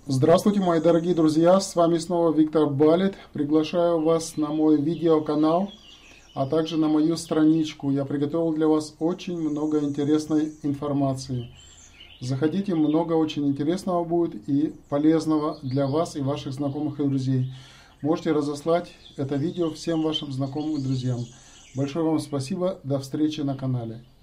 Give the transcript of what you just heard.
Здравствуйте, мои дорогие друзья, с вами снова Виктор Балет. Приглашаю вас на мой видеоканал, а также на мою страничку. Я приготовил для вас очень много интересной информации. Заходите, много очень интересного будет и полезного для вас и ваших знакомых и друзей. Можете разослать это видео всем вашим знакомым и друзьям. Большое вам спасибо, до встречи на канале.